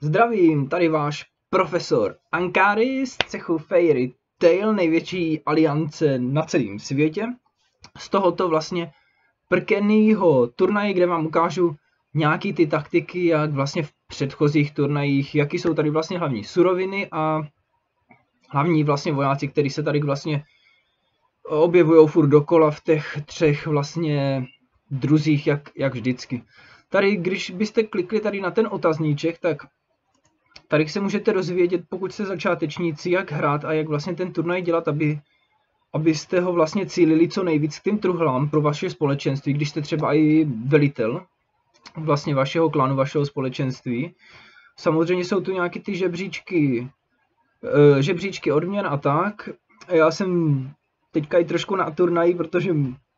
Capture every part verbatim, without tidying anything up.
Zdravím, tady váš profesor Ankari z cechu Fairy Tail, největší aliance na celém světě. Z tohoto vlastně prkenýho turnaje, kde vám ukážu nějaký ty taktiky, jak vlastně v předchozích turnajích, jaký jsou tady vlastně hlavní suroviny a hlavní vlastně vojáci, kteří se tady vlastně objevují furt dokola v těch třech vlastně druzích, jak, jak vždycky. Tady, když byste klikli tady na ten otazníček, tak tady se můžete dozvědět, pokud jste začátečníci, jak hrát a jak vlastně ten turnaj dělat, aby, abyste ho vlastně cílili co nejvíc k těm truhlám pro vaše společenství, když jste třeba i velitel vlastně vašeho klanu, vašeho společenství. Samozřejmě jsou tu nějaké ty žebříčky, žebříčky odměn a tak. Já jsem teďka i trošku na turnaji, protože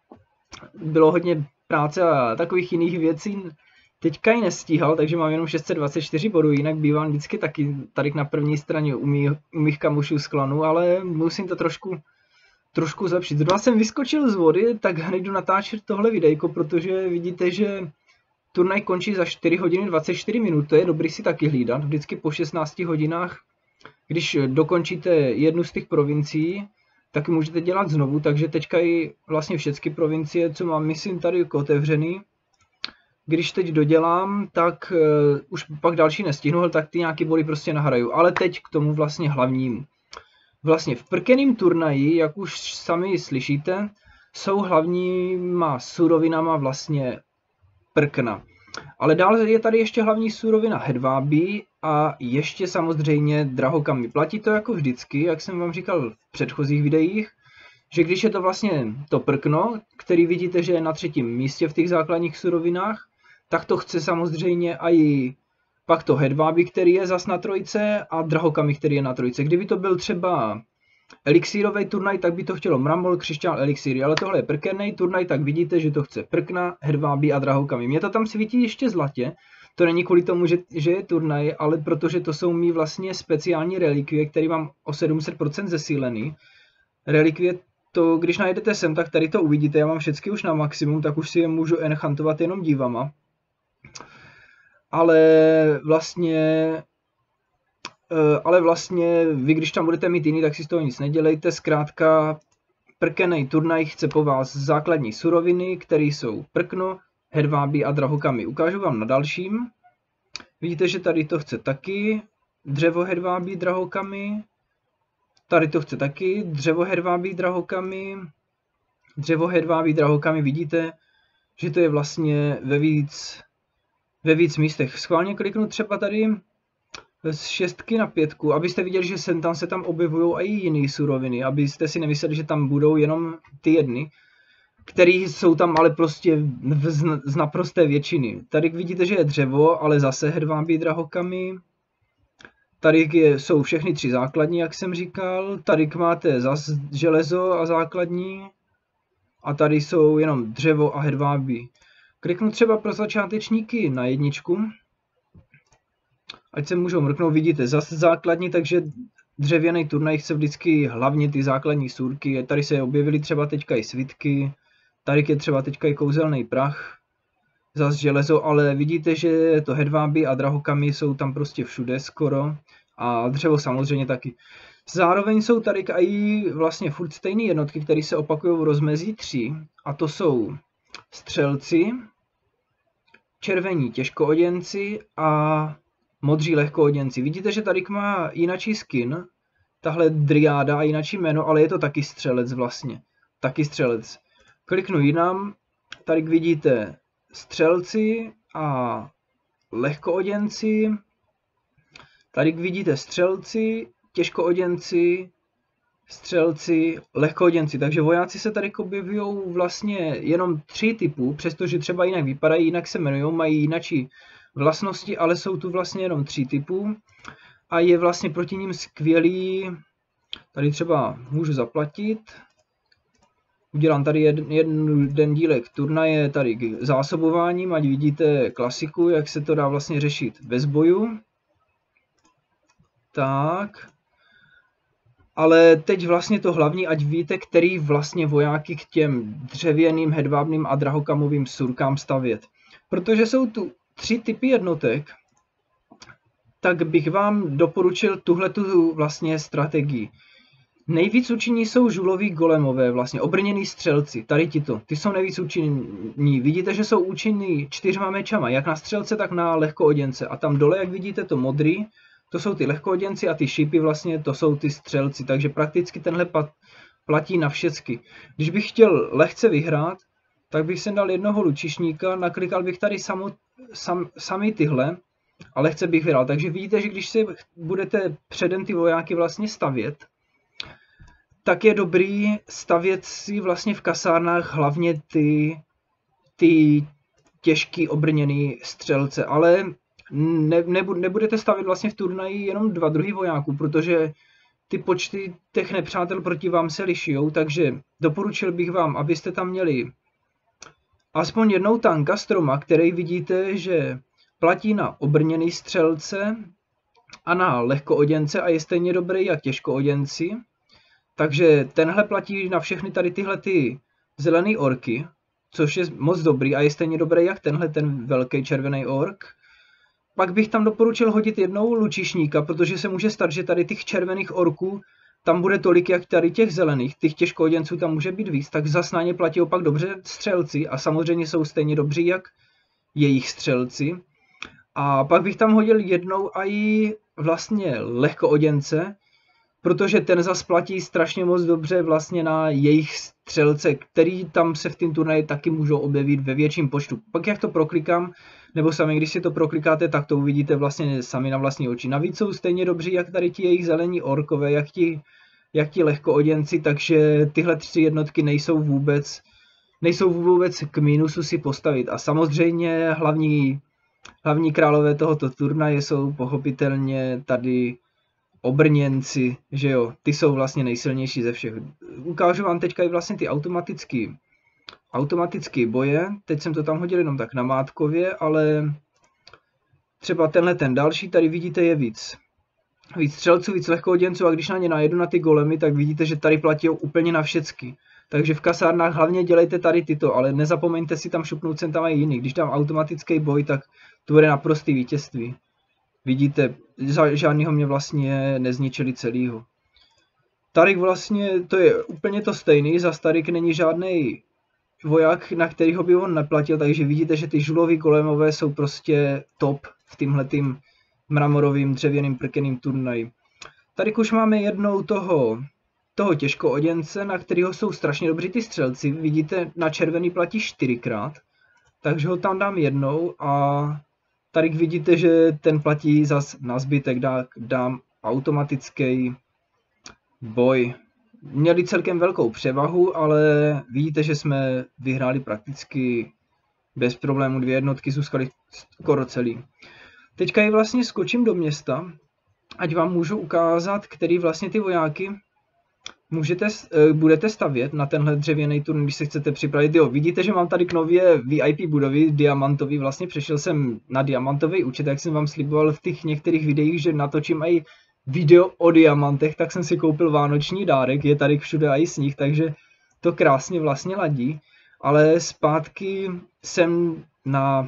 bylo hodně práce a takových jiných věcí. Teďka ji nestíhal, takže mám jenom šest set dvacet čtyři bodů, jinak bývám vždycky taky tady na první straně u mých, u mých kamošů z klanu, ale musím to trošku, trošku zlepšit. Zrovna jsem vyskočil z vody, tak hned jdu natáčet tohle videjko, protože vidíte, že turnaj končí za čtyři hodiny dvacet čtyři minut, to je dobrý si taky hlídat, vždycky po šestnácti hodinách, když dokončíte jednu z těch provincií, tak můžete dělat znovu, takže teďka i vlastně všechny provincie, co mám, myslím, tady otevřený. Když teď dodělám, tak uh, už pak další nestihnu, tak ty nějaký body prostě nahraju. Ale teď k tomu vlastně hlavnímu. Vlastně v prkeným turnaji, jak už sami slyšíte, jsou hlavníma surovinama vlastně prkna. Ale dále je tady ještě hlavní surovina hedvábí a ještě samozřejmě drahokamy. Platí to jako vždycky, jak jsem vám říkal v předchozích videích, že když je to vlastně to prkno, který vidíte, že je na třetím místě v těch základních surovinách, tak to chce samozřejmě i pak to hedvábí, který je zas na trojce, a drahokamy, který je na trojce. Kdyby to byl třeba elixírový turnaj, tak by to chtělo mramor, křišťál, elixíry, ale tohle je prkenný turnaj, tak vidíte, že to chce prkna, hedvábí a drahokamy. Mně to tam svítí ještě zlatě, to není kvůli tomu, že, že je turnaj, ale protože to jsou mý vlastně speciální relikvie, které mám o sedm set procent zesílený. Relikvie, to když najdete sem, tak tady to uvidíte, já mám všechny už na maximum, tak už si je můžu enchantovat jenom dívama. Ale vlastně, ale vlastně vy, když tam budete mít jiný, tak si z toho nic nedělejte. Zkrátka, prkenej turnaj chce po vás základní suroviny, které jsou prkno, hedvábí a drahokamy. Ukážu vám na dalším. Vidíte, že tady to chce taky dřevo, hedvábí, drahokamy. Tady to chce taky dřevo, hedvábí, drahokamy. Dřevo, hedvábí, drahokamy. Vidíte, že to je vlastně ve víc ve víc místech. Schválně kliknu třeba tady z šestky na pětku, abyste viděli, že sem tam se tam objevují i jiné suroviny, abyste si nemysleli, že tam budou jenom ty jedny, které jsou tam ale prostě z naprosté většiny. Tady vidíte, že je dřevo, ale zase hedvábí, drahokamy. Tady jsou všechny tři základní, jak jsem říkal. Tady máte zase železo a základní. A tady jsou jenom dřevo a hedvábí. Kliknu třeba pro začátečníky na jedničku, ať se můžou mrknout, vidíte zase základní, takže dřevěný turnaj chce vždycky hlavně ty základní sůrky. Tady se objevily třeba teďka i svitky, tady je třeba teďka i kouzelný prach, zase železo, ale vidíte, že to hedvábí a drahokamy jsou tam prostě všude skoro a dřevo samozřejmě taky. Zároveň jsou tady i vlastně furt stejné jednotky, které se opakují v rozmezí tři, a to jsou střelci, červení těžkooděnci a modří lehkooděnci. Vidíte, že tady má jinačí skin, tahle driáda a jinačí jméno, ale je to taky střelec vlastně. Taky střelec. Kliknu jinam, tady vidíte střelci a lehkooděnci. Tady vidíte střelci, těžkooděnci, střelci, lehkooděnci. Takže vojáci se tady objevují vlastně jenom tři typů, přestože třeba jinak vypadají, jinak se jmenují, mají jinačí vlastnosti, ale jsou tu vlastně jenom tři typů a je vlastně proti ním skvělý. Tady třeba můžu zaplatit. Udělám tady jeden, jeden dílek turnaje tady k zásobováním, ať vidíte klasiku, jak se to dá vlastně řešit bez boju. Tak. Ale teď vlastně to hlavní, ať víte, který vlastně vojáky k těm dřevěným, hedvábným a drahokamovým surkám stavět. Protože jsou tu tři typy jednotek. tak bych vám doporučil tuhletu vlastně strategii. Nejvíc účinní jsou žuloví golemové, vlastně obrněný střelci, tady tito, ty jsou nejvíc účinní. Vidíte, že jsou účinní čtyřma mečama, jak na střelce, tak na lehkooděnce. A tam dole, jak vidíte, to modrý, to jsou ty lehkooděnci a ty šípy vlastně, to jsou ty střelci. Takže prakticky tenhle platí na všecky. Když bych chtěl lehce vyhrát, tak bych sem dal jednoho lučišníka, naklikal bych tady samo, sam, sami tyhle a lehce bych vyhrál. Takže vidíte, že když si budete předem ty vojáky vlastně stavět, tak je dobrý stavět si vlastně v kasárnách hlavně ty, ty těžký obrněný střelce, ale ne, nebudete stavět vlastně v turnaji jenom dva druhy vojáků, protože ty počty těch nepřátel proti vám se lišijou, takže doporučil bych vám, abyste tam měli aspoň jednou tanka stroma, který vidíte, že platí na obrněný střelce a na lehkooděnce a je stejně dobrý jak těžkooděnci. Takže tenhle platí na všechny tady tyhle ty zelený orky, což je moc dobrý a je stejně dobrý jak tenhle ten velký červený ork. Pak bych tam doporučil hodit jednou lučišníka, protože se může stát, že tady těch červených orků tam bude tolik, jak tady těch zelených, těch těžkooděnců tam může být víc, tak zas na ně platí opak dobře střelci a samozřejmě jsou stejně dobří jak jejich střelci. A pak bych tam hodil jednou i vlastně lehkooděnce, protože ten zas platí strašně moc dobře vlastně na jejich střelce, který tam se v tom turnaji taky můžou objevit ve větším počtu. Pak jak to proklikám, nebo sami když si to proklikáte, tak to uvidíte vlastně sami na vlastní oči. Navíc jsou stejně dobří jak tady ti jejich zelení orkové, jak ti, jak ti lehkooděnci, takže tyhle tři jednotky nejsou vůbec, nejsou vůbec k mínusu si postavit. A samozřejmě hlavní, hlavní králové tohoto turnaje jsou pochopitelně tady obrněnci, že jo, ty jsou vlastně nejsilnější ze všech. Ukážu vám teďka i vlastně ty automatický, automatický boje, teď jsem to tam hodil jenom tak namátkově, ale třeba tenhle ten další, tady vidíte je víc. Víc střelců, víc lehkooděnců a když na ně najedu na ty golemy, tak vidíte, že tady platí úplně na všecky. Takže v kasárnách hlavně dělejte tady tyto, ale nezapomeňte si tam šupnout sem tam i jiný. Když dám automatický boj, tak to bude naprostý vítězství. Vidíte, žádnýho mě vlastně nezničili celýho. Tarik vlastně, to je úplně to stejný, za Tarik není žádný voják, na kterýho by on neplatil, takže vidíte, že ty žulový golemové jsou prostě top v tímhletým mramorovým dřevěným prkeným turnaji. Tady už máme jednou toho, toho těžkooděnce, na kterého jsou strašně dobří ty střelci. Vidíte, na červený platí čtyřikrát, takže ho tam dám jednou a tady vidíte, že ten platí zas na zbytek, dá, dám automatický boj. Měli celkem velkou převahu, ale vidíte, že jsme vyhráli prakticky bez problémů, dvě jednotky zůstaly skoro celý. Teďka ji vlastně skočím do města, ať vám můžu ukázat, který vlastně ty vojáky můžete, budete stavět na tenhle dřevěný turnaj, když se chcete připravit. Jo, vidíte, že mám tady k nově V I P budovy, diamantový, vlastně přešel jsem na diamantový účet, jak jsem vám sliboval v těch některých videích, že natočím i video o diamantech, tak jsem si koupil vánoční dárek, je tady všude i sníh, takže to krásně vlastně ladí, ale zpátky jsem na,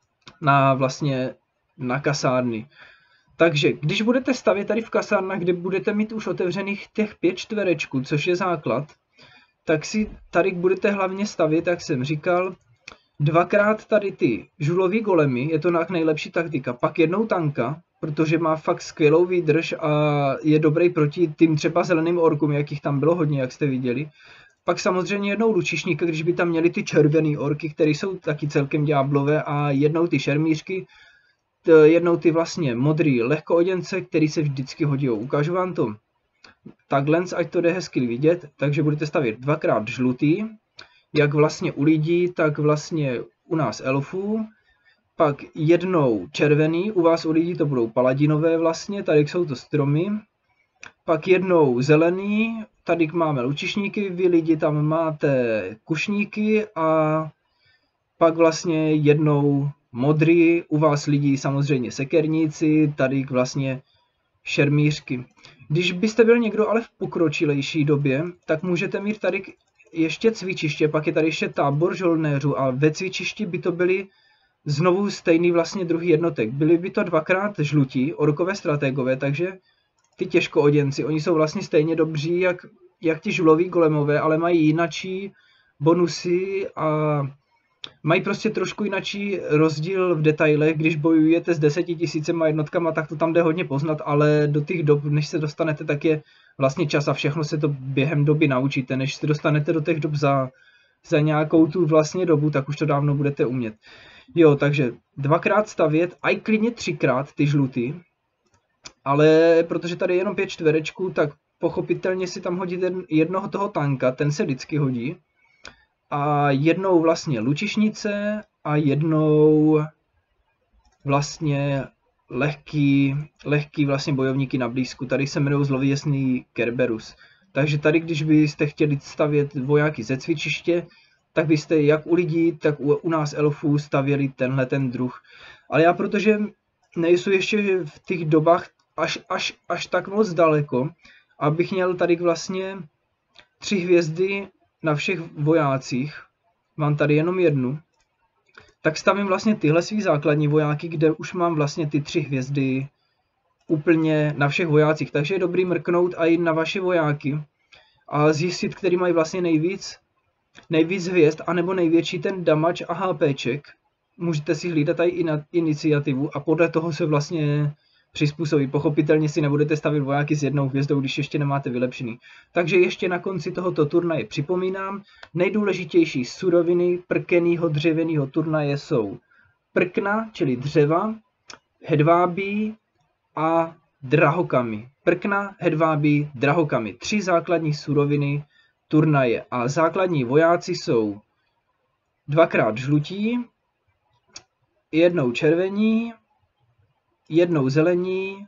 na vlastně na kasárny. Takže když budete stavět tady v kasárnách, kde budete mít už otevřených těch pět čtverečků, což je základ, tak si tady budete hlavně stavět, jak jsem říkal, dvakrát tady ty žulový golemy, je to nejlepší taktika, pak jednou tanka, protože má fakt skvělou výdrž a je dobrý proti tím třeba zeleným orkům, jakých tam bylo hodně, jak jste viděli. Pak samozřejmě jednou lučišníka, když by tam měli ty červený orky, které jsou taky celkem ďáblové, a jednou ty šermířky, jednou ty vlastně modrý lehkooděnce, který se vždycky hodí. Ukážu vám to takhle, ať to jde hezky vidět, takže budete stavět dvakrát žlutý, jak vlastně u lidí, tak vlastně u nás elfů, pak jednou červený, u vás u lidí to budou paladinové vlastně, tady jsou to stromy, pak jednou zelený, tady máme lučišníky, vy lidi tam máte kušníky a pak vlastně jednou modrý, u vás lidí samozřejmě sekerníci, tady vlastně šermířky. Když byste byl někdo ale v pokročilejší době, tak můžete mít tady ještě cvičiště, pak je tady ještě tábor žoldnéřů a ve cvičišti by to byly znovu stejný vlastně druhý jednotek. Byly by to dvakrát žlutí, orkové strategové, takže ty těžkooděnci, oni jsou vlastně stejně dobří, jak, jak ti žuloví golemové, ale mají jinačí bonusy a mají prostě trošku jinačí rozdíl v detailech. Když bojujete s desetitisícema jednotkama, tak to tam jde hodně poznat, ale do těch dob, než se dostanete, tak je vlastně čas a všechno se to během doby naučíte. Než se dostanete do těch dob za, za nějakou tu vlastně dobu, tak už to dávno budete umět. Jo, takže dvakrát stavět, a i klidně třikrát ty žlutý, ale protože tady je jenom pět čtverečků, tak pochopitelně si tam hodit jednoho toho tanka, ten se vždycky hodí. A jednou vlastně lučišnice a jednou vlastně lehký, lehký vlastně bojovníky na blízku. Tady se jmenují zlověsný Kerberus. Takže tady, když byste chtěli stavět vojáky ze cvičiště, tak byste jak u lidí, tak u, u nás elfů stavěli tenhle ten druh. Ale já, protože nejsou ještě v těch dobách až, až, až tak moc daleko, abych měl tady vlastně tři hvězdy na všech vojácích, mám tady jenom jednu, tak stavím vlastně tyhle svý základní vojáky, kde už mám vlastně ty tři hvězdy úplně na všech vojácích. Takže je dobrý mrknout i na vaše vojáky a zjistit, který mají vlastně nejvíc, nejvíc hvězd, anebo největší ten damage a HPček. Můžete si hlídat i na iniciativu a podle toho se vlastně přizpůsobí. Pochopitelně si nebudete stavit vojáky s jednou hvězdou, když ještě nemáte vylepšený. Takže ještě na konci tohoto turnaje připomínám, nejdůležitější suroviny prkenýho dřevěného turnaje jsou prkna, čili dřeva, hedvábí a drahokamy. Prkna, hedvábí, drahokamy. Tři základní suroviny turnaje. A základní vojáci jsou dvakrát žlutí, jednou červení, jednou zelení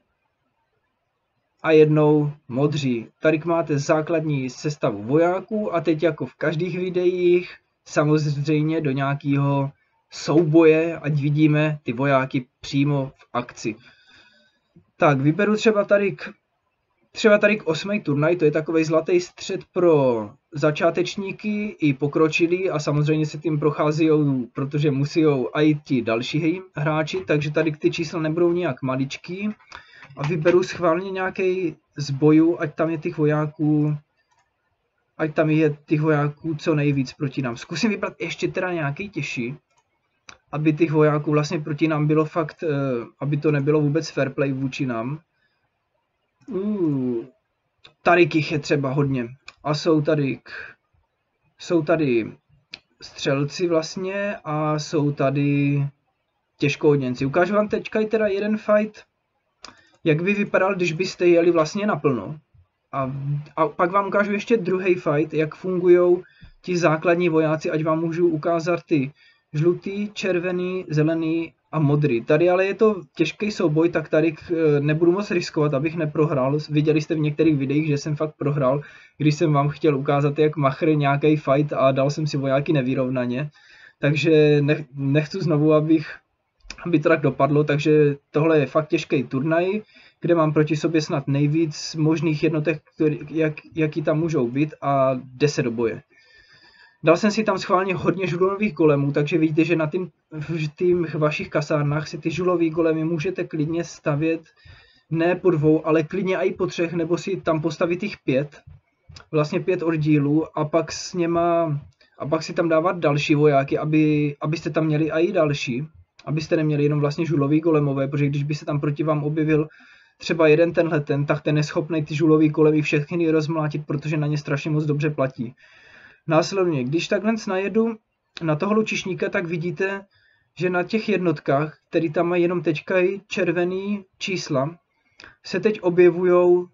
a jednou modří. Tady máte základní sestavu vojáků a teď jako v každých videích samozřejmě do nějakého souboje, ať vidíme ty vojáky přímo v akci. Tak vyberu třeba tady k, třeba tady k osmý turnaj, to je takový zlatý střed pro začátečníky i pokročilí a samozřejmě se tím prochází, protože musí i ti další hráči, takže tady ty čísla nebudou nějak maličký. A vyberu schválně nějaký z bojů, ať tam je těch vojáků, ať tam je těch vojáků co nejvíc proti nám. Zkusím vybrat ještě teda nějaký těžší, aby těch vojáků vlastně proti nám bylo fakt, aby to nebylo vůbec fair play vůči nám. Uh, tady jich je třeba hodně. A jsou tady, jsou tady střelci vlastně a jsou tady těžkooděnci. Ukážu vám teďka i teda jeden fight, jak by vypadal, když byste jeli vlastně naplno. A, a pak vám ukážu ještě druhý fight, jak fungují ti základní vojáci, ať vám můžu ukázat ty žlutý, červený, zelený a modrý. Tady ale je to těžký souboj, tak tady nebudu moc riskovat, abych neprohrál. Viděli jste v některých videích, že jsem fakt prohrál, když jsem vám chtěl ukázat, jak machr nějaký fight a dal jsem si vojáky nevyrovnaně. Takže nech, nechci znovu, abych, aby to tak dopadlo, takže tohle je fakt těžký turnaj, kde mám proti sobě snad nejvíc možných jednotek, který, jak, jaký tam můžou být a jde se do boje. Dal jsem si tam schválně hodně žulových golemů, takže vidíte, že na tým, v těch vašich kasárnách si ty žulový golemy můžete klidně stavět ne po dvou, ale klidně i po třech, nebo si tam postavit jich pět, vlastně pět oddílů a pak s něma, a pak si tam dávat další vojáky, aby, abyste tam měli i další, abyste neměli jenom vlastně žulový golemové, protože když by se tam proti vám objevil třeba jeden tenhle ten, tak ten je schopný ty žulový golemy všechny rozmlátit, protože na ně strašně moc dobře platí. Následně, když takhle najedu na toho lučišníka, tak vidíte, že na těch jednotkách, které tam mají jenom teďka i červený čísla, se teď objevují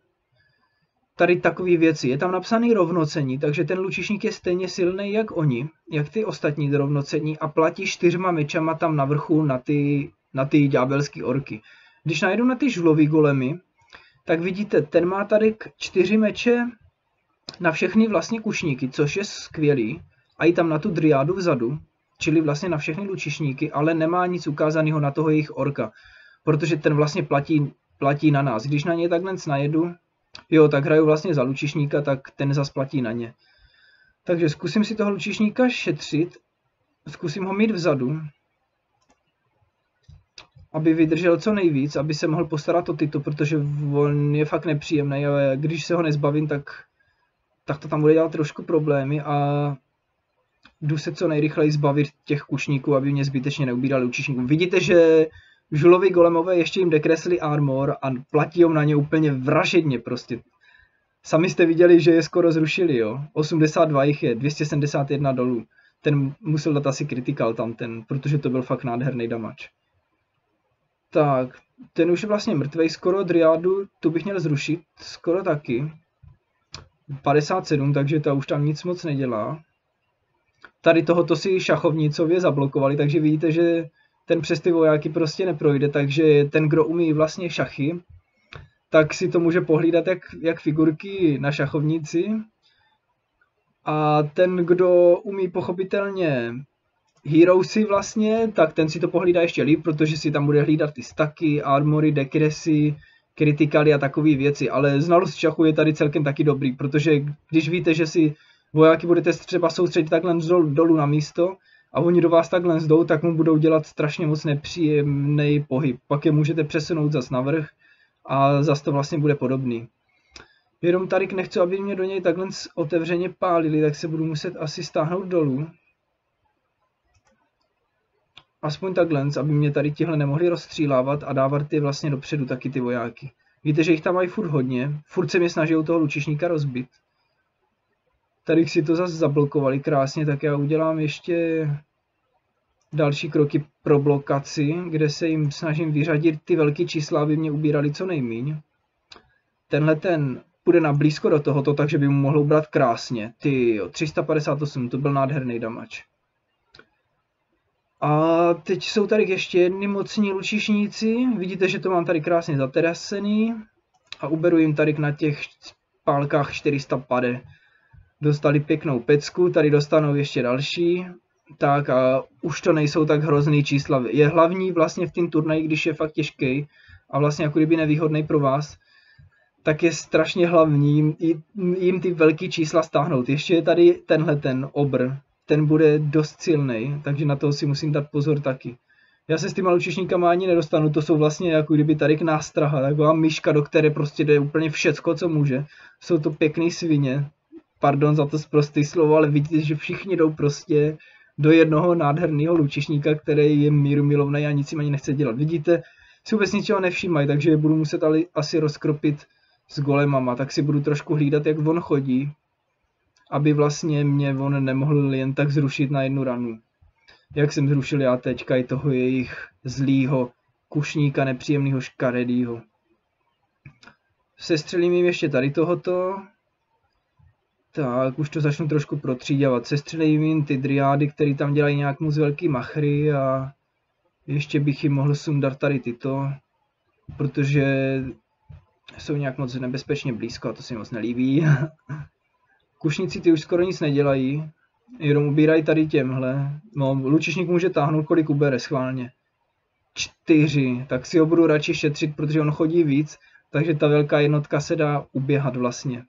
tady takové věci. Je tam napsaný rovnocení, takže ten lučišník je stejně silný jak oni, jak ty ostatní rovnocení a platí čtyřma mečama tam na vrchu na ty, na ty ďábelský orky. Když najedu na ty žulový golemy, tak vidíte, ten má tady čtyři meče na všechny vlastně kušníky, což je skvělý, a i tam na tu driádu vzadu, čili vlastně na všechny lučišníky, ale nemá nic ukázaného na toho jejich orka, protože ten vlastně platí, platí na nás. Když na ně takhle najedu, jo, tak hraju vlastně za lučišníka, tak ten zas platí na ně. Takže zkusím si toho lučišníka šetřit, zkusím ho mít vzadu aby vydržel co nejvíc, aby se mohl postarat o tyto, protože on je fakt nepříjemný, ale když se ho nezbavím, tak, tak to tam bude dělat trošku problémy a jdu se co nejrychleji zbavit těch kušníků, aby mě zbytečně neubírali lučišníkům. Vidíte, že žulovi golemové ještě jim dekreslili armor a platí jim na ně úplně vražedně prostě. Sami jste viděli, že je skoro zrušili, jo. osmdesát dva jich je, dvě stě sedmdesát jedna dolů. Ten musel dát asi critical tam ten, protože to byl fakt nádherný damage. Tak, ten už je vlastně mrtvej skoro, Dryadu tu bych měl zrušit, skoro taky. padesát sedm, takže ta už tam nic moc nedělá. Tady tohoto si šachovnicově zablokovali, takže vidíte, že ten přes ty vojáky prostě neprojde, takže ten, kdo umí vlastně šachy, tak si to může pohlídat jak, jak figurky na šachovnici. A ten, kdo umí pochopitelně Heroesy vlastně, tak ten si to pohlídá ještě líp, protože si tam bude hlídat ty staky, armory, dekresy, criticaly a takové věci. Ale znalost šachu je tady celkem taky dobrý, protože když víte, že si vojáky budete třeba soustředit takhle dolů, dolů na místo a oni do vás takhle zdou, tak mu budou dělat strašně moc nepříjemný pohyb. Pak je můžete přesunout zas na vrch a zas to vlastně bude podobný. Jenom tady nechci, aby mě do něj takhle otevřeně pálili, tak se budu muset asi stáhnout dolů. Aspoň takhle, aby mě tady tihle nemohli rozstřílávat a dávat ty vlastně dopředu taky ty vojáky. Víte, že jich tam mají furt hodně, furt se mě snaží toho lučišníka rozbit. Tady si to zase zablokovali krásně, tak já udělám ještě další kroky pro blokaci, kde se jim snažím vyřadit ty velké čísla, aby mě ubírali co nejmíň. Tenhle ten půjde na blízko do tohoto, takže by mu mohl ubrat krásně. Ty jo, tři sta padesát osm, to byl nádherný damage. A teď jsou tady ještě jedni mocní lučišníci. Vidíte, že to mám tady krásně zaterasený. A uberu jim tady na těch pálkách čtyři sta padesát. Dostali pěknou pecku, tady dostanou ještě další. Tak a už to nejsou tak hrozný čísla. Je hlavní vlastně v tom turnaji, když je fakt těžký a vlastně jako kdyby nevýhodný pro vás, tak je strašně hlavní jim ty velký čísla stáhnout. Ještě je tady tenhle ten obr. Ten bude dost silný, takže na to si musím dát pozor taky. Já se s těma lučišníkama ani nedostanu, to jsou vlastně jako kdyby tady k nástraha, taková myška, do které prostě jde úplně všecko, co může. Jsou to pěkný svině, pardon za to sprostý slovo, ale vidíte, že všichni jdou prostě do jednoho nádherného lučišníka, který je míru milovný a nic jim ani nechce dělat. Vidíte, si vůbec ničeho nevšímají, takže je budu muset ale asi rozkropit s golemama, tak si budu trošku hlídat, jak on chodí, aby vlastně mě on nemohl jen tak zrušit na jednu ranu. Jak jsem zrušil já teďka i toho jejich zlýho kušníka, nepříjemného škaredýho. Sestřelím jim ještě tady tohoto. Tak, už to začnu trošku protříďovat. Sestřelím jim ty dryády, které tam dělají nějak moc velký machry a ještě bych jim mohl sundat tady tyto, protože jsou nějak moc nebezpečně blízko a to se mi moc nelíbí. Kušníci ty už skoro nic nedělají, jenom ubírají tady těmhle. No, lučišník může táhnout, kolik ubere schválně. Čtyři, tak si ho budu radši šetřit, protože on chodí víc, takže ta velká jednotka se dá uběhat vlastně.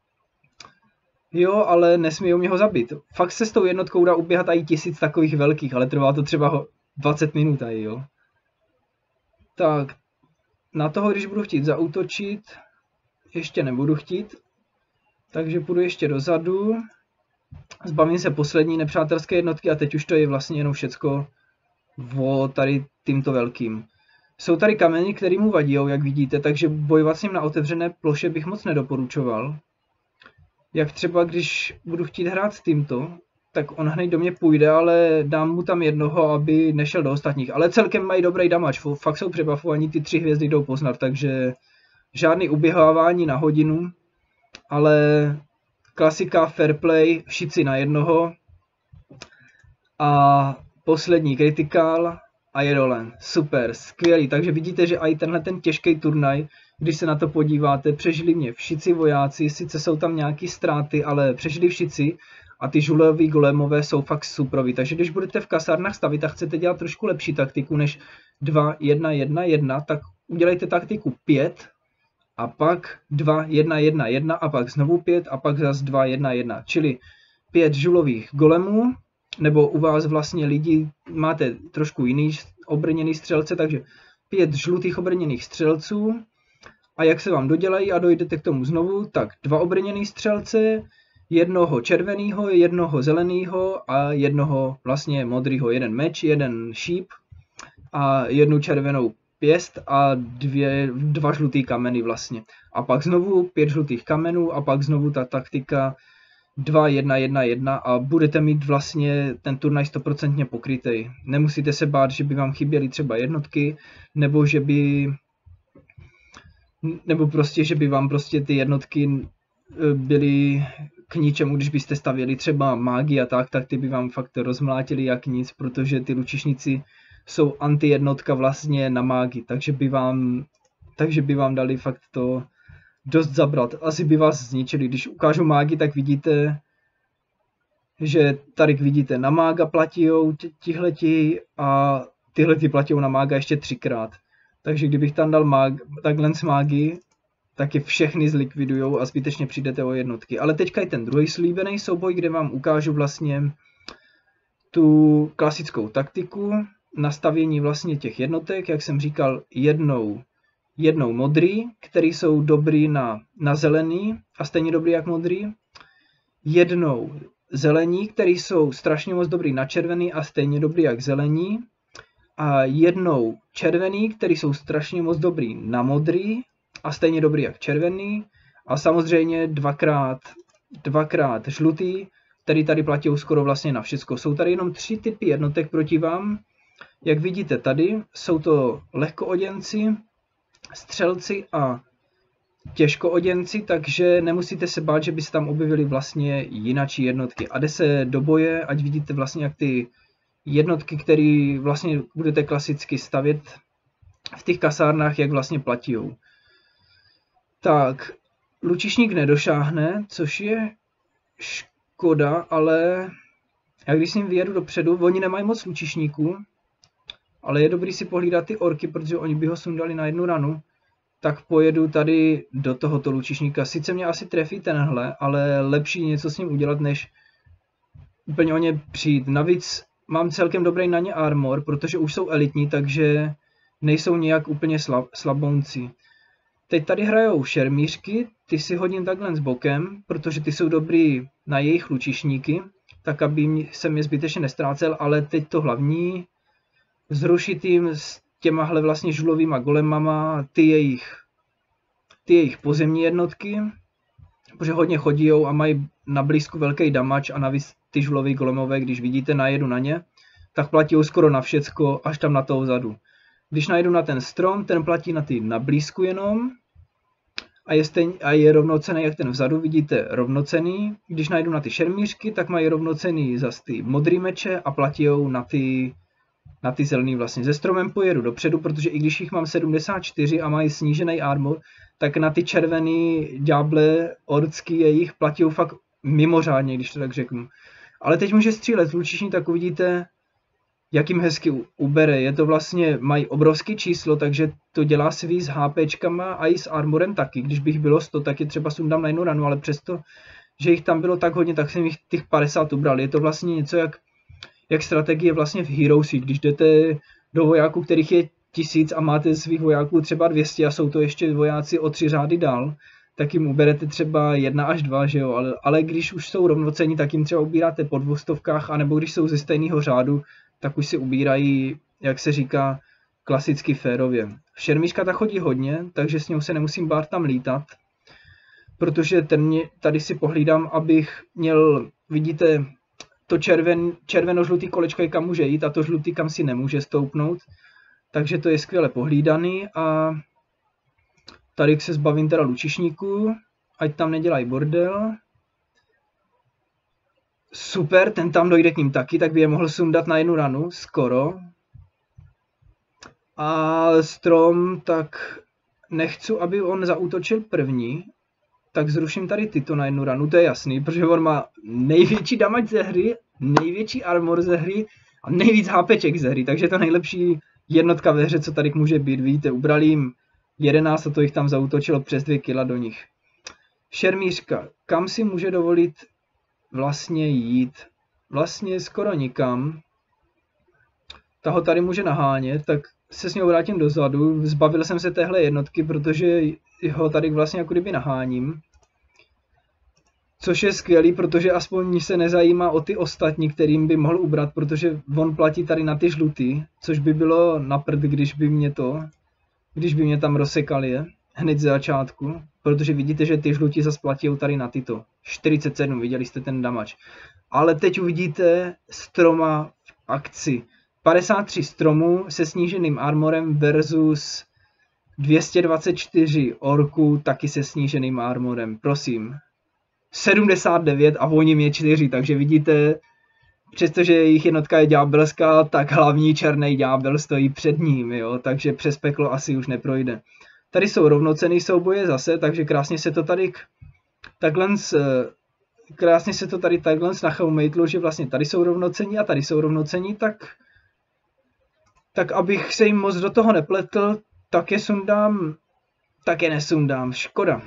Jo, ale nesmí mě ho zabít. Fakt se s tou jednotkou dá uběhat i tisíc takových velkých, ale trvá to třeba dvacet minut aj, jo. Tak, na toho, když budu chtít zaútočit, ještě nebudu chtít. Takže půjdu ještě dozadu, zbavím se poslední nepřátelské jednotky a teď už to je vlastně jenom všecko o tady tímto velkým. Jsou tady kameny, které mu vadí, jak vidíte, takže bojovat s ním na otevřené ploše bych moc nedoporučoval. Jak třeba když budu chtít hrát s tímto, tak on hned do mě půjde, ale dám mu tam jednoho, aby nešel do ostatních. Ale celkem mají dobrý damage, fakt jsou přebafovaní, ty tři hvězdy jdou poznat, takže žádný uběhávání na hodinu. Ale klasika fair play, šici na jednoho a poslední critical a je dole. Super, skvělý, takže vidíte, že i tenhle ten těžký turnaj, když se na to podíváte, přežili mě všici vojáci, sice jsou tam nějaký ztráty, ale přežili všici a ty žulový golemové jsou fakt superoví. Takže když budete v kasárnách stavit a chcete dělat trošku lepší taktiku než dva jedna jedna jedna, tak udělejte taktiku pět. A pak dva jedna jedna jedna a pak znovu pět a pak zase dva jedna jedna. Čili pět žulových golemů, nebo u vás vlastně lidi máte trošku jiný obrněný střelce, takže pět žlutých obrněných střelců a jak se vám dodělají a dojdete k tomu znovu, tak dva obrněný střelce, jednoho červeného, jednoho zeleného a jednoho vlastně modrého, jeden meč, jeden šíp a jednu červenou pěst a dvě, dva žlutý kameny vlastně. A pak znovu pět žlutých kamenů a pak znovu ta taktika dva, jedna, jedna, jedna a budete mít vlastně ten turnaj stoprocentně pokrytý. Nemusíte se bát, že by vám chyběly třeba jednotky, nebo že by nebo prostě, že by vám prostě ty jednotky byly k ničemu, když byste stavěli třeba mágy a tak, tak ty by vám fakt rozmlátili jak nic, protože ty lučišníci jsou anti-jednotka vlastně na mágy, takže by vám, takže by vám dali fakt to dost zabrat. Asi by vás zničili. Když ukážu mágy, tak vidíte, že tady vidíte na mága platijou tihleti a tyhlety platijou na mága ještě třikrát. Takže kdybych tam dal mág, takhle z mágy, tak je všechny zlikvidujou a zbytečně přijdete o jednotky. Ale teďka je ten druhý slíbený souboj, kde vám ukážu vlastně tu klasickou taktiku, nastavění vlastně těch jednotek, jak jsem říkal, jednou, jednou modrý, který jsou dobrý na, na zelený a stejně dobrý jak modrý, jednou zelení, který jsou strašně moc dobrý na červený a stejně dobrý jak zelení, a jednou červený, který jsou strašně moc dobrý na modrý a stejně dobrý jak červený, a samozřejmě dvakrát, dvakrát žlutý, který tady platí skoro vlastně na všecko. Jsou tady jenom tři typy jednotek proti vám. Jak vidíte tady, jsou to lehkooděnci, střelci a těžkooděnci, takže nemusíte se bát, že by se tam objevily vlastně jinačí jednotky. A jde se do boje, ať vidíte vlastně jak ty jednotky, které vlastně budete klasicky stavět v těch kasárnách, jak vlastně platijou. Tak, lučišník nedošáhne, což je škoda, ale já když s ním vyjedu dopředu, oni nemají moc lučišníků, ale je dobrý si pohlídat ty orky, protože oni by ho sundali na jednu ranu, tak pojedu tady do tohoto lučišníka. Sice mě asi trefí tenhle, ale lepší něco s ním udělat, než úplně o ně přijít. Navíc mám celkem dobrý na ně armor, protože už jsou elitní, takže nejsou nějak úplně slab, slabounci. Teď tady hrajou šermířky, ty si hodím takhle s bokem, protože ty jsou dobrý na jejich lučišníky, tak aby jsem je zbytečně nestrácel, ale teď to hlavní, zrušit jim s těmahle vlastně žulovýma golemama ty jejich, ty jejich pozemní jednotky, protože hodně chodijou a mají na blízku velký damage a navíc ty žulový golemové, když vidíte, najedu na ně, tak platí skoro na všecko, až tam na toho vzadu. Když najedu na ten strom, ten platí na ty na blízku jenom a je, stejn, a je rovnocenný jak ten vzadu, vidíte, rovnocenný. Když najdu na ty šermířky, tak mají rovnocenný zase ty modrý meče a platí na ty, na ty zelený vlastně. Se stromem pojedu dopředu, protože i když jich mám sedmdesát čtyři a mají snížený armor, tak na ty červený ďáble orcký jejich platí fakt mimořádně, když to tak řeknu. Ale teď může střílet lučišník, tak uvidíte, jak jim hezky ubere. Je to vlastně, mají obrovský číslo, takže to dělá svý s HPčkama a i s armorem taky. Když bych bylo sto, tak je třeba sundám na jednu ranu, ale přesto, že jich tam bylo tak hodně, tak jsem jich těch padesát ubral. Je to vlastně něco jak, jak strategie vlastně v Heroesích. Když jdete do vojáků, kterých je tisíc a máte svých vojáků třeba dvě stě a jsou to ještě vojáci o tři řády dál, tak jim uberete třeba jedna až dva, že jo, ale, ale když už jsou rovnocenní, tak jim třeba ubíráte po dvoustovkách, anebo když jsou ze stejného řádu, tak už si ubírají, jak se říká, klasicky férově. Šermířka ta chodí hodně, takže s ňou se nemusím bát tam lítat, protože ten mě, tady si pohlídám, abych měl, vidíte, to červen, červeno-žlutý kolečko, kam může jít a to žlutý, kam si nemůže stoupnout, takže to je skvěle pohlídaný a tady se zbavím teda lučišníků, ať tam nedělají bordel. Super, ten tam dojde k ním taky, tak by je mohl sundat na jednu ranu, skoro. A strom, tak nechci, aby on zaútočil první, tak zruším tady tyto na jednu ranu, to je jasný, protože on má největší damage ze hry, největší armor ze hry a nejvíc HPček ze hry, takže to nejlepší jednotka ve hře, co tady může být. Vidíte, ubrali jim jedenáct a to jich tam zaútočilo přes dvě kila do nich. Šermířka, kam si může dovolit vlastně jít? Vlastně skoro nikam. Ta ho tady může nahánět, tak se s ním vrátím dozadu. Zbavil jsem se téhle jednotky, protože ho tady vlastně jako kdyby naháním. Což je skvělý, protože aspoň se nezajímá o ty ostatní, kterým by mohl ubrat, protože on platí tady na ty žlutý, což by bylo na prd, když by mě to, když by mě tam rozsekali je, hned z začátku, protože vidíte, že ty žlutí zase platí tady na tyto. čtyřicet sedm, viděli jste ten damage. Ale teď uvidíte stroma v akci. padesát tři stromů se sníženým armorem versus dvě stě dvacet čtyři orků taky se sníženým armorem, prosím. sedmdesát devět a oni mě čtyři, takže vidíte, přestože jejich jednotka je ďábelská, tak hlavní černý ďábel stojí před ním, jo, takže přes peklo asi už neprojde. Tady jsou rovnocenný souboje zase, takže krásně se to tady takhle krásně se to tady takhle nachoumejtlo, že vlastně tady jsou rovnocení a tady jsou rovnocení, tak tak abych se jim moc do toho nepletl, tak je sundám, tak je nesundám, škoda.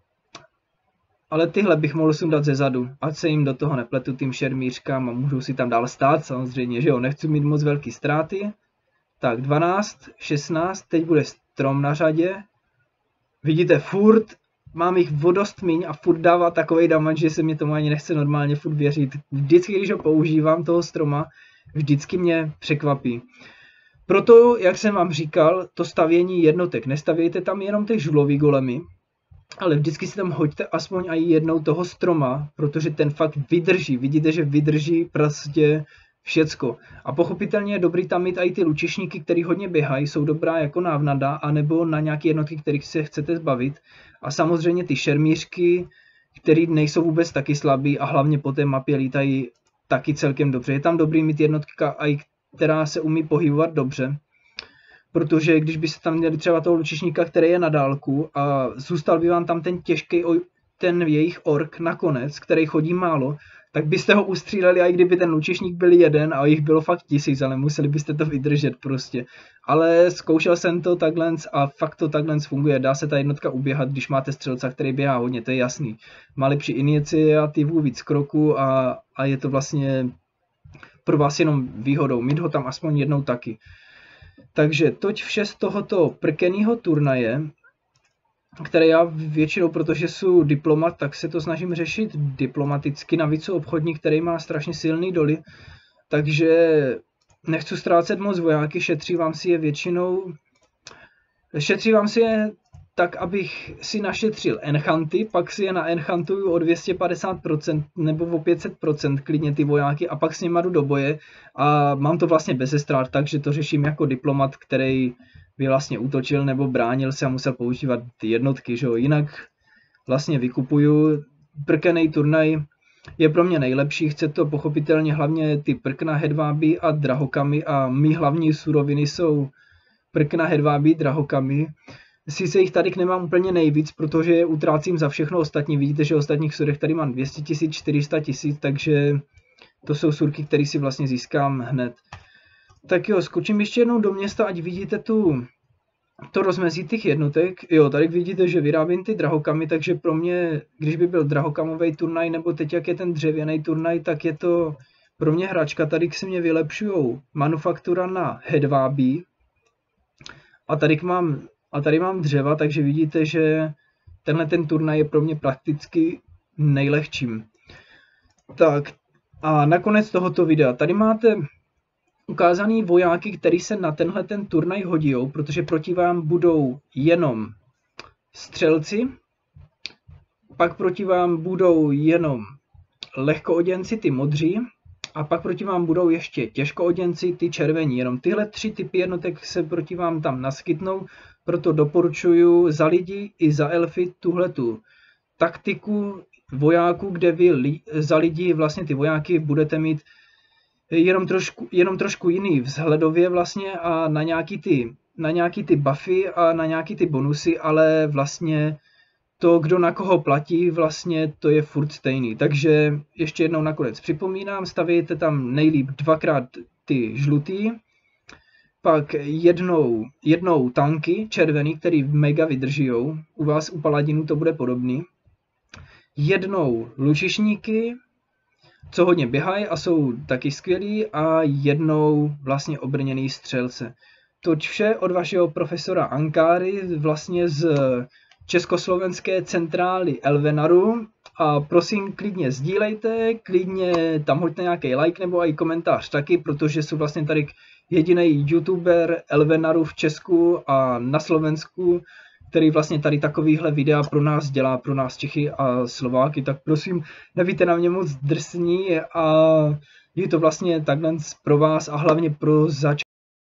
Ale tyhle bych mohl sundat ze zadu, ať se jim do toho nepletu tím šermířkám a můžu si tam dál stát samozřejmě, že jo, nechci mít moc velký ztráty. Tak dvanáct, šestnáct, teď bude strom na řadě. Vidíte, furt mám jich vodost míň a furt dává takovej damage, že se mě tomu ani nechce normálně furt věřit. Vždycky, když ho používám, toho stroma, vždycky mě překvapí. Proto, jak jsem vám říkal, to stavění jednotek, nestavějte tam jenom ty žulový golemy, ale vždycky si tam hoďte aspoň i jednou toho stroma, protože ten fakt vydrží. Vidíte, že vydrží prostě všecko. A pochopitelně je dobrý tam mít i ty lučišníky, který hodně běhají, jsou dobrá jako návnada, anebo na nějaké jednotky, kterých se chcete zbavit. A samozřejmě ty šermířky, které nejsou vůbec taky slabý a hlavně po té mapě lítají taky celkem dobře. Je tam dobrý mít jednotka, která se umí pohybovat dobře. Protože když byste tam měli třeba toho lučišníka, který je na dálku a zůstal by vám tam ten těžký, ten jejich ork nakonec, který chodí málo, tak byste ho ustříleli, i kdyby ten lučišník byl jeden a jich bylo fakt tisíc, ale museli byste to vydržet prostě. Ale zkoušel jsem to takhle a fakt to takhle funguje. Dá se ta jednotka uběhat, když máte střelce, který běhá hodně, to je jasný. Má lepší iniciativu, víc kroků a, a je to vlastně pro vás jenom výhodou. Mít ho tam aspoň jednou taky. Takže toť vše z tohoto prkenýho turnaje, které já většinou, protože jsou diplomat, tak se to snažím řešit diplomaticky, navíc jsou obchodník, který má strašně silný doly, takže nechci ztrácet moc vojáky, šetřívám si je většinou, šetřívám si je tak, abych si našetřil enchanty, pak si je naenchantuju o dvě stě padesát procent nebo o pět set procent klidně ty vojáky a pak s nimi jdu do boje a mám to vlastně bez ztrát, takže to řeším jako diplomat, který by vlastně útočil nebo bránil se a musel používat ty jednotky, že jo. Jinak vlastně vykupuju. Prkenej turnaj je pro mě nejlepší, chce to pochopitelně hlavně ty prkna, hedváby a drahokamy a mý hlavní suroviny jsou prkna, hedváby, drahokamy. Sice jich tady nemám úplně nejvíc, protože je utrácím za všechno ostatní. Vidíte, že v ostatních surech tady mám dvě stě tisíc, čtyři sta tisíc, takže to jsou surky, které si vlastně získám hned. Tak jo, skočím ještě jednou do města, ať vidíte tu, to rozmezí těch jednotek. Jo, tady vidíte, že vyrábím ty drahokamy, takže pro mě, když by byl drahokamový turnaj, nebo teď jak je ten dřevěný turnaj, tak je to pro mě hračka. Tady se mě vylepšujou manufaktura na hedvábí. A tady mám, a tady mám dřeva, takže vidíte, že tenhle ten turnaj je pro mě prakticky nejlehčím. Tak a nakonec tohoto videa, tady máte ukázaný vojáky, který se na tenhle ten turnaj hodí, protože proti vám budou jenom střelci, pak proti vám budou jenom lehkooděnci, ty modří, a pak proti vám budou ještě těžkooděnci, ty červení. Jenom tyhle tři typy jednotek se proti vám tam naskytnou, proto doporučuji za lidi i za elfy tuhletu taktiku vojáků, kde vy za lidi vlastně ty vojáky budete mít jenom trošku, jenom trošku jiný vzhledově vlastně a na nějaký ty, na nějaký ty buffy a na nějaký ty bonusy, ale vlastně to, kdo na koho platí, vlastně to je furt stejný. Takže ještě jednou nakonec připomínám, stavějte tam nejlíp dvakrát ty žlutý, pak jednou, jednou tanky červený, který mega vydržijou, u vás u paladinů to bude podobný, jednou lučišníky, co hodně běhají a jsou taky skvělí, a jednou vlastně obrněný střelce. toť vše od vašeho profesora Ankáry, vlastně z československé centrály Elvenaru. A prosím, klidně sdílejte, klidně tam hoďte nějaký like nebo i komentář taky, protože jsou vlastně tady jediný youtuber Elvenaru v Česku a na Slovensku, který vlastně tady takovýhle videa pro nás dělá, pro nás Čechy a Slováky, tak prosím, nevíte na mě moc drsní a je to vlastně takhle pro vás a hlavně pro zač,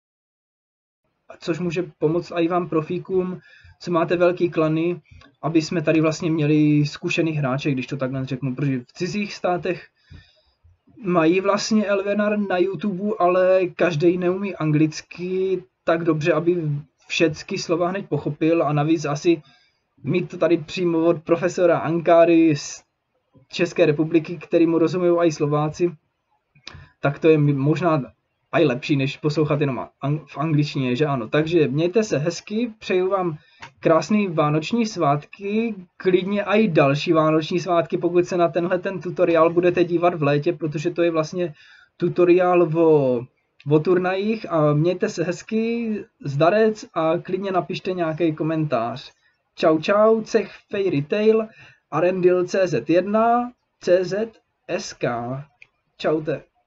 což může pomoct i vám profíkům, co máte velký klany, aby jsme tady vlastně měli zkušený hráče, když to takhle řeknu, protože v cizích státech mají vlastně Elvenar na YouTube, ale každý neumí anglicky tak dobře, aby všechny slova hned pochopil a navíc asi mít to tady přímo od profesora Ankáry z České republiky, který mu rozumí i Slováci, tak to je možná i lepší, než poslouchat jenom v angličtině, že ano. Takže mějte se hezky, přeju vám krásný vánoční svátky, klidně i další vánoční svátky, pokud se na tenhle ten tutoriál budete dívat v létě, protože to je vlastně tutoriál o, o turnajích a mějte se hezky, zdarec a klidně napište nějaký komentář. Čau čau, Cech Fairy Tail, Arendil C Z jedna, C Z S K. Čaute.